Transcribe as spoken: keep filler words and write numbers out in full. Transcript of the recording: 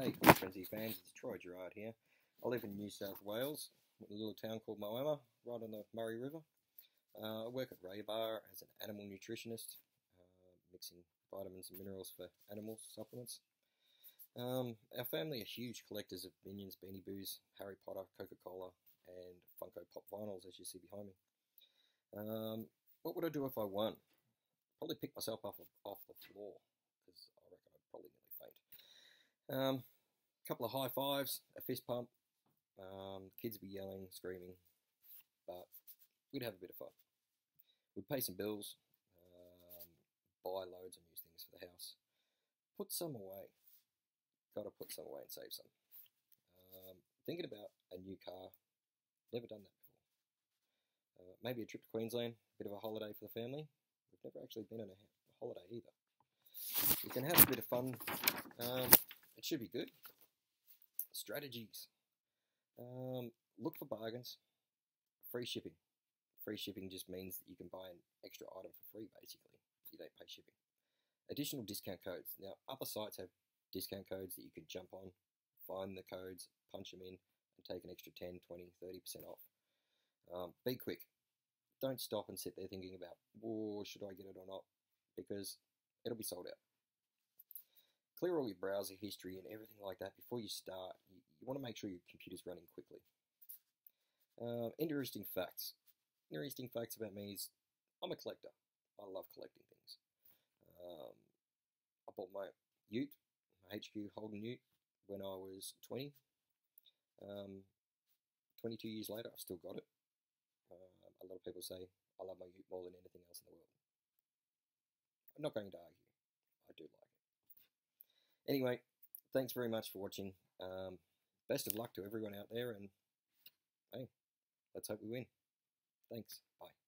G'day, frenzy fans, it's Troy Gerrard here. I live in New South Wales, in a little town called Moama, right on the Murray River. Uh, I work at Bar as an animal nutritionist, uh, mixing vitamins and minerals for animal supplements. Um, our family are huge collectors of Minions, Beanie Boos, Harry Potter, Coca-Cola, and Funko Pop vinyls, as you see behind me. Um, what would I do if I won? Probably pick myself off of, off the floor, because I reckon I'd probably nearly faint. Um, a couple of high fives, a fist pump, um, kids would be yelling, screaming, but we'd have a bit of fun. We'd pay some bills, um, buy loads of new things for the house, put some away. Gotta put some away and save some. Um, thinking about a new car, never done that before. Uh, maybe a trip to Queensland, a bit of a holiday for the family. We've never actually been on a, a holiday either. We can have a bit of fun. Um, it should be good. Strategies. Um, look for bargains. Free shipping. Free shipping just means that you can buy an extra item for free, basically. You don't pay shipping. Additional discount codes. Now, other sites have discount codes that you can jump on, find the codes, punch them in, and take an extra ten, twenty, thirty percent off. Um, be quick. Don't stop and sit there thinking about, oh, should I get it or not? Because it'll be sold out. Clear all your browser history and everything like that before you start. You, you want to make sure your computer's running quickly. Uh, interesting facts. Interesting facts about me is I'm a collector. I love collecting things. Um, I bought my Ute, my H Q Holden Ute, when I was twenty. Um, twenty-two years later, I've still got it. Uh, a lot of people say I love my Ute more than anything else in the world. I'm not going to argue. I do like it. Anyway, thanks very much for watching. Um, best of luck to everyone out there, and hey, let's hope we win. Thanks. Bye.